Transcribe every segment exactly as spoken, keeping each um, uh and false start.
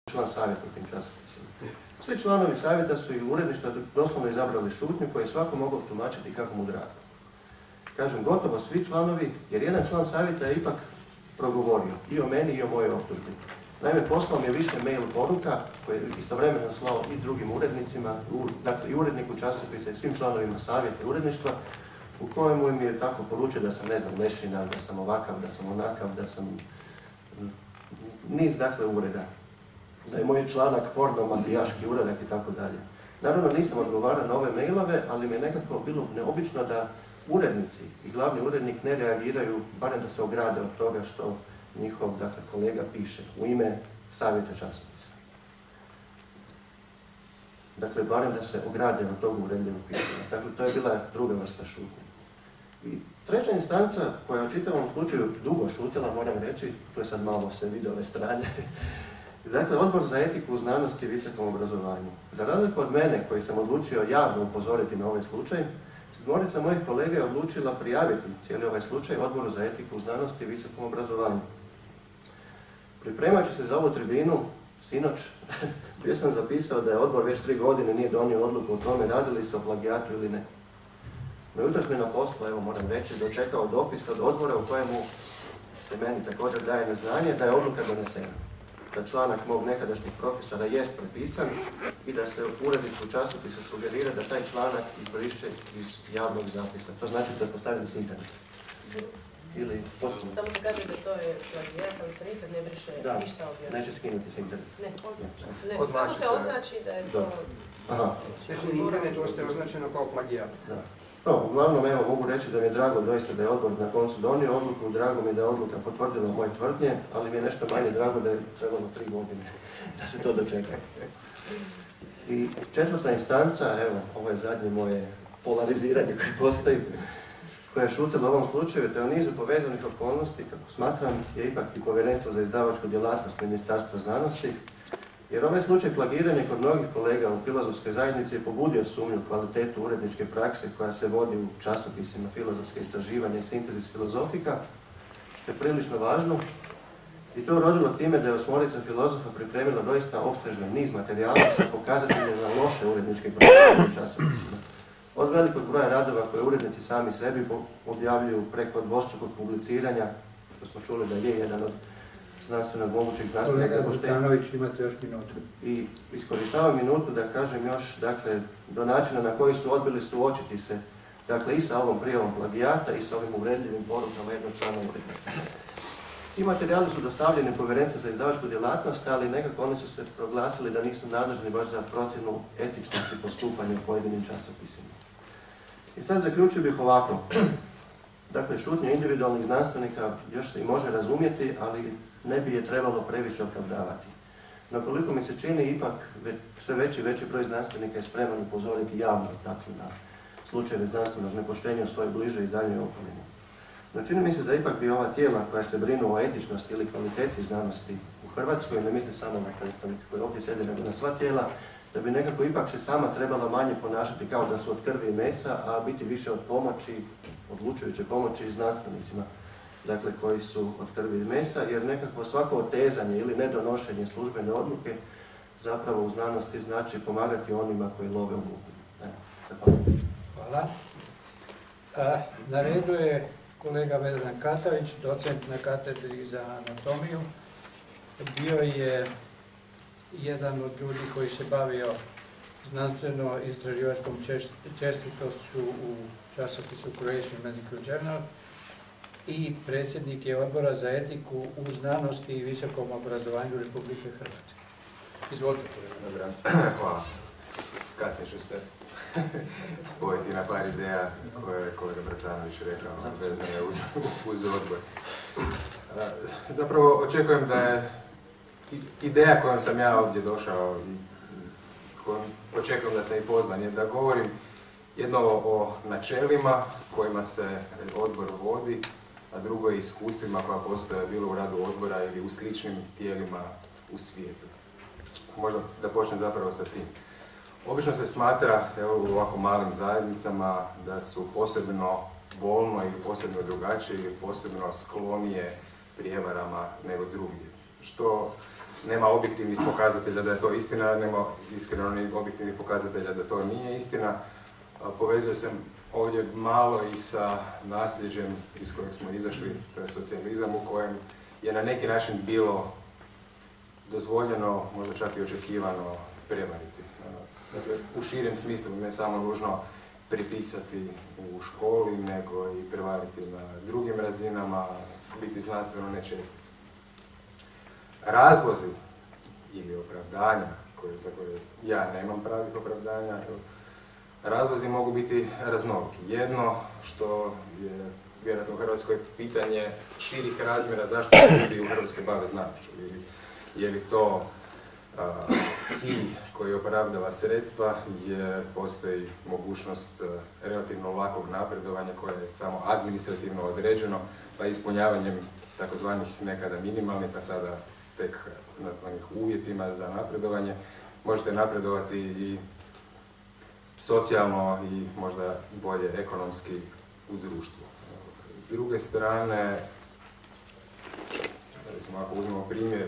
član savjeta u tim časopisima. Svi članovi savjeta su i uredništva doslovno izabrali šutnju koju je svako mogao tumačiti kako mu drago. Kažem, gotovo svi članovi, jer jedan član savjeta je ipak progovorio i o meni i o mojoj optužbi. Naime, poslao mi je više mail poruka koje je istovremeno slao i drugim urednicima, dakle i uredniku časopisa i svim članovima savjeta i uredništva, u kojemu mi je tako poručio da sam, ne znam, lešina, da sam ovakav, da sam onakav, da sam niz, dakle, ureda. Da je moj članak porno, mafijaški uradak i tako dalje. Naravno, nisam odgovarao na ove mailove, ali mi je nekako bilo neobično da urednici i glavni urednik ne reagiraju, barem da se ograde od toga što njihov, dakle, kolega piše u ime savjeta časopisa. Dakle, barem da se ograde od toga uredljivog pisanja. Dakle, to je bila druga vrsta šutnje. I treća instanca, koja je u čitavom slučaju dugo šutjela, moram reći, tu je sad malo se vidi ove strane, dakle, Odbor za etiku u znanosti i visokom obrazovanju. Za razliku od mene, koji sam odlučio javno upozoriti na ovaj slučaj, sedmorica mojih kolega je odlučila prijaviti cijeli ovaj slučaj Odboru za etiku u znanosti i visokom obrazovanju. Pripremajući se za ovu tribinu, sinoć, bio sam zapisao da je odbor već tri godine nije donio odluku o tome radili se o plagijatu ili ne. No jutros mi na poslu, evo moram reći, dočekao dopis od odbora u kojemu se meni također daje na znanje da je odluka donesena. Da članak mog nekadašnjeg profesora jest prepisan i da se u uredništvu časopisa sugerira da taj članak izbriše iz javnog zapisa. To znači da je postavljeno s interneta. Ili potpuno. Samo se kaže da to je plagijat, ali se nikad ne briše da, ništa objavljeno. Neće skinuti s interneta. Ne, označi. Ne, Označi samo se se. označi da je to... Aha. Znači na internetu ostaje označeno kao plagijat. Da. No, uglavnom, evo, mogu reći da mi je drago doista da je odbor na koncu donio odluku, drago mi je da je odluka potvrdila moje tvrdnje, ali mi je nešto manje drago da je trebalo tri godine da se to dočeka. I četvrta instanca, evo, ovo je zadnje moje polariziranje koje postoji, koja je šutila u ovom slučaju, te o nizu povezanih okolnosti, kako smatram, je ipak i Povjerenstvo za izdavačku djelatnost Ministarstva znanosti, jer ovaj slučaj plagiranja kod mnogih kolega u filozofskoj zajednici je pobudio sumnju u kvalitetu uredničke prakse koja se vodi u časopisima filozofske istraživanja i sintezis filozofika, što je prilično važno. I to je urodilo time da je osmorica filozofa pripremila doista opsežan niz materijala sa pokazateljima loše uredničke prakse u časopisima. Od velikog broja radova koje urednici sami sebi objavljuju preko dvostrukog publiciranja, to smo čuli da je jedan od znanstvenog mogućeg znanstvenog. Kolega Vucanović, imate još minutu. I iskoristavam minutu da kažem još, dakle, do načina na koji su odbili suočiti se, dakle, i sa ovom prijavom plagijata i sa ovim uvredljivim porukama jednog člana uredništva. Ti materijali su dostavljeni Povjerenstvu za izdavačku djelatnost, ali nekako oni su se proglasili da nisu nadležni baš za procjenu etičnosti postupanja u pojedinim časopisima. I sad zaključio bih ovako. Dakle, šutnja individualnih znanstvenika još se i može razumjeti, ali ne bi je trebalo previše opravdavati. No koliko mi se čini, ipak sve veći i veći broj znanstvenika je spreman upozoriti javno, dakle, na slučajeve znanstvenog nepoštenja u svojoj bližoj i daljnjoj okolini. No čini mi se da ipak bi ova tijela koja se brinu o etičnosti ili kvaliteti znanosti u Hrvatskoj, ne mislim samo na predstavnike koji ovdje sjede, nego na sva tijela, da bi nekako ipak se sama trebala manje ponašati kao da su od krvi i mesa, a biti više od pomoći, odlučujuće pomoći znanstvenicima, dakle, koji su od krvi i mesa, jer nekako svako otezanje ili nedonošenje službene odluke zapravo u znanosti znači pomagati onima koji love u muku. Hvala. A, na redu je kolega Vedran Katavić, docent na katedri za anatomiju. Bio je jedan od ljudi koji se bavio znanstveno-istraživačkom čestitošću u časopisu Croatian Medical Journal i predsjednik je Odbora za etiku u znanosti i visokom obrazovanju Republike Hrvatske. Izvolite, kolega. Hvala. Kasnije ću se spojiti na par ideja koje je kolega Bracanović rekao vezane uz, uz odbor. Zapravo očekujem da je ideja kojom sam ja ovdje došao i kojom očekujem da sam i pozvan je da govorim jedno o načelima kojima se odbor vodi, a drugo je iskustvima koja postoje bilo u radu odbora ili u sličnim tijelima u svijetu. Možda da počnem zapravo sa tim. Obično se smatra, evo, u ovako malim zajednicama da su posebno bolno ili posebno drugačije ili posebno sklonije prijevarama nego drugdje. Što nema objektivnih pokazatelja da je to istina, nema iskreno ni objektivnih pokazatelja da to nije istina. Povezuje se ovdje malo i sa nasljeđem iz kojeg smo izašli, to je socijalizam u kojem je na neki način bilo dozvoljeno, možda čak i očekivano, prevariti. Dakle, u širem smislu, ne samo nužno pripisati u školi, nego i prevariti na drugim razinama, biti znanstveno nečestit. Razlozi ili opravdanja, koje, za koje ja nemam pravih opravdanja, razlozi mogu biti raznoliki. Jedno što je vjerojatno u Hrvatskoj pitanje širih razmjera zašto se ljudi u Hrvatskoj bave znanošću. Ili je li to a, cilj koji opravdava sredstva, jer postoji mogućnost a, relativno lakog napredovanja koje je samo administrativno određeno, pa ispunjavanjem takozvanih nekada minimalnih, a sada tek nazvanih uvjetima za napredovanje, možete napredovati i socijalno i možda bolje ekonomski u društvu. S druge strane, recimo ako uzmemo primjer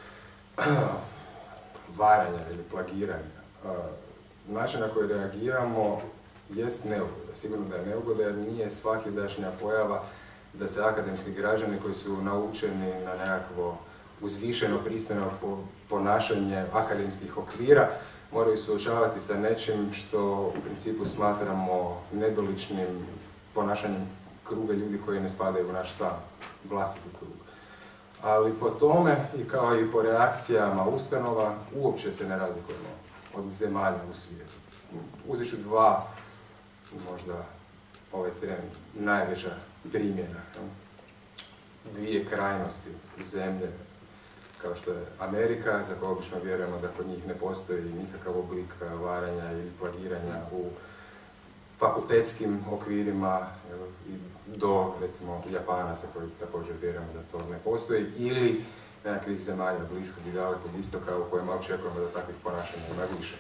varanja ili plagiranja, način na koji reagiramo jest neugoda. Sigurno da je neugoda jer nije svakidašnja pojava da se akademski građani koji su naučeni na nekakvo uzvišeno, pristojno ponašanje akademskih okvira moraju suočavati sa nečim što u principu smatramo nedoličnim ponašanjem kruga ljudi koji ne spadaju u naš sam vlastiti krug. Ali po tome, i kao i po reakcijama ustanova, uopće se ne razlikujemo od zemalja u svijetu. Uzet ću dva, možda ovaj tren, najveća primjera. Dvije krajnosti zemlje, kao što je Amerika, za koje obično vjerujemo da kod njih ne postoji nikakav oblik varanja ili plagiranja u fakultetskim okvirima, i do, recimo, Japana, za koji također vjerujemo da to ne postoji, ili nekakvih zemalja bliskog i dalekog istoka u kojima očekujemo da takvih ponašanja ima više.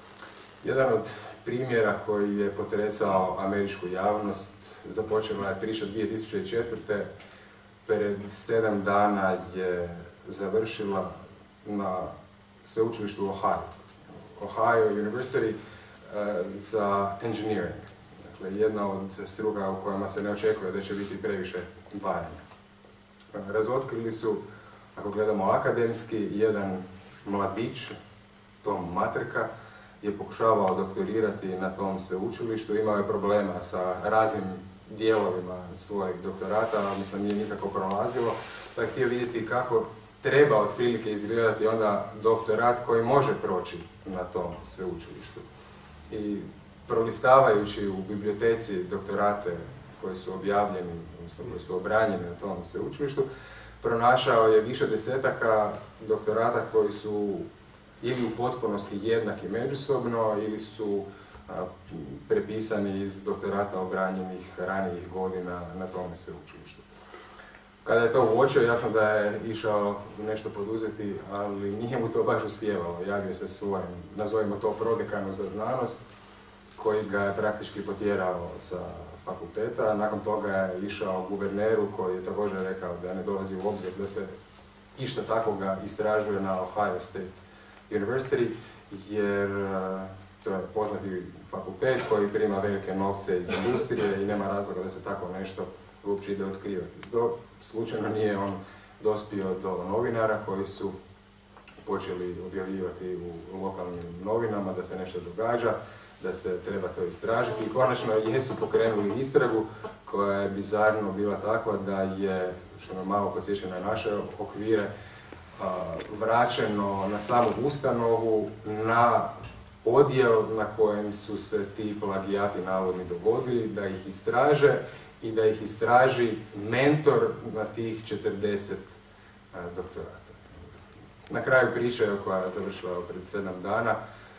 Jedan od primjera koji je potresao američku javnost započela je priča dvije tisuće četvrte. Pred sedam dana je završila na sveučilištu u Ohio. Ohio University uh, za engineering. Dakle, jedna od struka u kojima se ne očekuje da će biti previše varanja. Razotkrili su, ako gledamo akademski, jedan mladić, Tom Materka, je pokušavao doktorirati na tom sveučilištu, imao je problema sa raznim dijelovima svojeg doktorata, odnosno nije nikako prolazilo, pa je htio vidjeti kako treba otprilike izgledati onda doktorat koji može proći na tom sveučilištu. I prolistavajući u biblioteci doktorate koji su objavljeni, odnosno koji su obranjeni na tom sveučilištu, pronašao je više desetaka doktorata koji su ili u potpunosti jednaki međusobno, ili su a, prepisani iz doktorata obranjenih ranijih godina na tome sveučilištu. Kada je to uočio, jasno da je išao nešto poduzeti, ali nije mu to baš uspijevalo. Javio se svojim, nazovimo to prodekanu za znanost, koji ga je praktički potjerao sa fakulteta. Nakon toga je išao guverneru koji je također rekao da ne dolazi u obzir da se išta takvoga istražuje na Ohio State University, jer to je poznati fakultet koji prima velike novce iz industrije i nema razloga da se tako nešto uopće ide otkrivati. Do, slučajno nije on dospio do novinara koji su počeli objavljivati u lokalnim novinama da se nešto događa, da se treba to istražiti i konačno jesu pokrenuli istragu koja je bizarno bila takva da je, što me malo posjeća na naše okvire, vraćeno na samu ustanovu na odjel na kojem su se ti plagijati navodni dogodili, da ih istraže i da ih istraži mentor na tih četrdeset doktorata. Na kraju priče koja je završila pred sedam dana,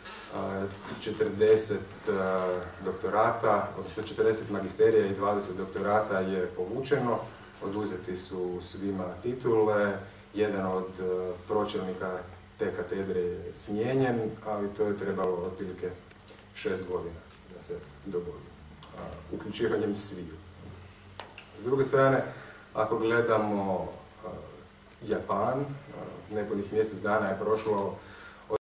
četrdeset doktorata, odnosno četrdeset magisterija i dvadeset doktorata je povučeno, oduzeti su svima titule, jedan od pročelnika te katedre je smijenjen, ali to je trebalo otprilike šest godina da se dogodi, uključivanjem sviju. S druge strane, ako gledamo Japan, nepunih mjesec dana je prošlo